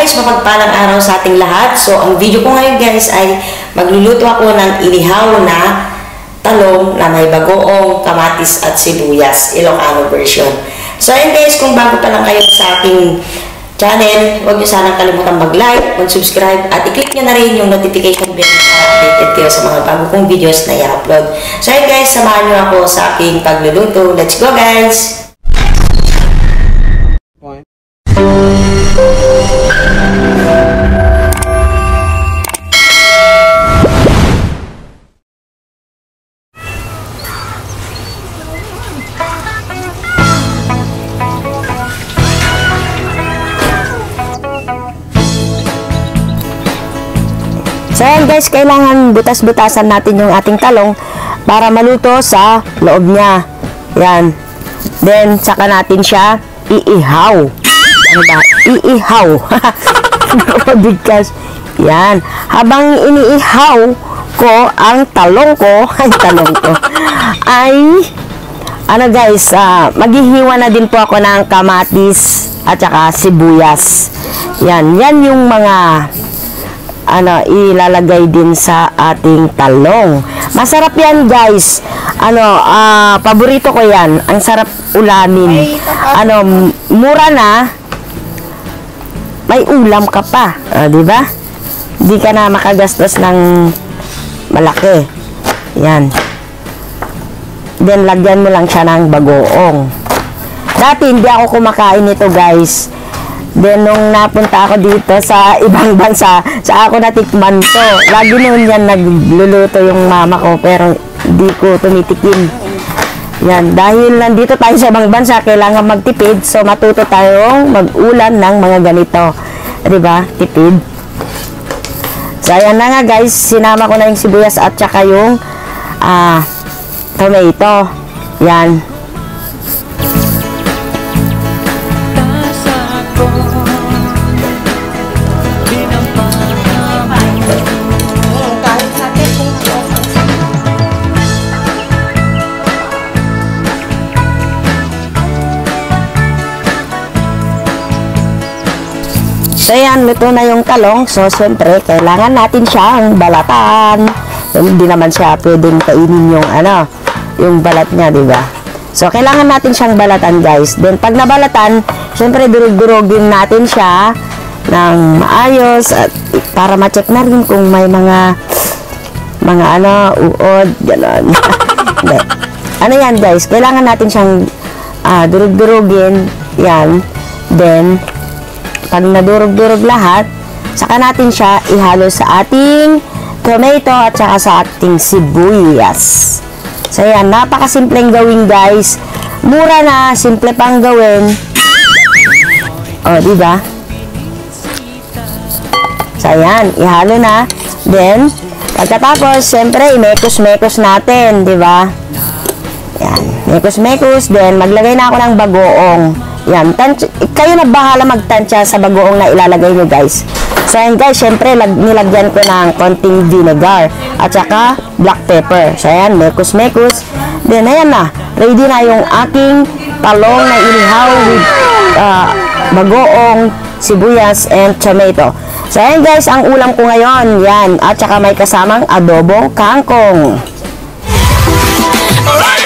guys, mapagpalang araw sa ating lahat. So, ang video ko ngayon guys ay magluluto ako ng inihaw na talong na may bagoong, kamatis at sibuyas, Ilocano version. So, ayun guys, kung bago pa lang kayo sa aking channel, huwag nyo sanang kalimutan mag-like, mag-subscribe, at i-click nyo na rin yung notification bell para updated kayo sa mga bago kong videos na i-upload. So, ayun guys, samahan nyo ako sa aking pagluluto. Let's go guys! So ayan guys, kailangan butas-butasan natin yung ating talong para maluto sa loob niya. Yan. Then, saka natin siya iihaw. Ano ba? Iihaw. Bigkas. Yan. Habang iniihaw ko ang talong ko, ay, ano guys, maghihiwa na din po ako ng kamatis at saka sibuyas. Yan. Yan yung mga ilalagay din sa ating talong. Masarap yan guys. Paborito ko yan. Ang sarap ulamin. Mura na. May ulam ka pa. Di ba? Di ka na makagastos ng malaki. Yan. Then, lagyan mo lang siya ng bagoong. Dati, hindi ako kumakain nito guys. Then, nung napunta ako dito sa ibang bansa, sa ako natikman to. Lagi noon yan nagluluto yung mama ko, pero hindi ko tumitikim. Yan, dahil nandito tayo sa ibang bansa, kailangan magtipid, so matuto tayong mag-ulam ng mga ganito. Diba? Tipid. So, ayan na nga guys, sinama ko na yung sibuyas at saka yung tomato. Yan. So, yan, luto na yung talong. So, siyempre, kailangan natin siyang balatan. Hindi naman siya pwedeng kainin yung, yung balat niya, diba? So, kailangan natin siyang balatan, guys. Then, pag nabalatan, siyempre, durug-durugin natin siya ng maayos at para ma-check na rin kung may mga uod, gano'n. Yan, guys? Kailangan natin siyang durug-durugin. Yan. Then, pag nadurog-durog lahat, saka natin siya ihalo sa ating tomato at saka sa ating sibuyas. So, yan. Napakasimpleng gawin, guys. Mura na. Simple pang gawin. O, diba? So, yan. Ihalo na. Then, pagkatapos, syempre, imekos-mekos natin. Diba? Yan. Mekos-mekos. Then, maglagay na ako ng bagoong. Yan, kayo na bahala magtansya sa bagoong na ilalagay nyo guys. So yan guys, syempre nilagyan ko ng konting vinegar at saka black pepper. So yan, mekos-mekos. Then ayan na, ready na yung aking talong na inihaw with bagoong, sibuyas, and tomato. So yan guys, ang ulam ko ngayon, yan, at saka may kasamang adobong kangkong.